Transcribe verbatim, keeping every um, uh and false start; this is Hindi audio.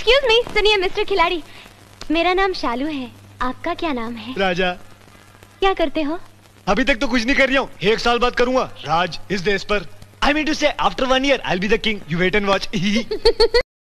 एक्सक्यूज मी, सुनिए मिस्टर खिलाड़ी, मेरा नाम शालू है, आपका क्या नाम है? राजा। क्या करते हो? अभी तक तो कुछ नहीं कर रही हूँ, एक साल बाद करूंगा राज इस देश पर। I mean to say after one year I will be the king, you wait and watch.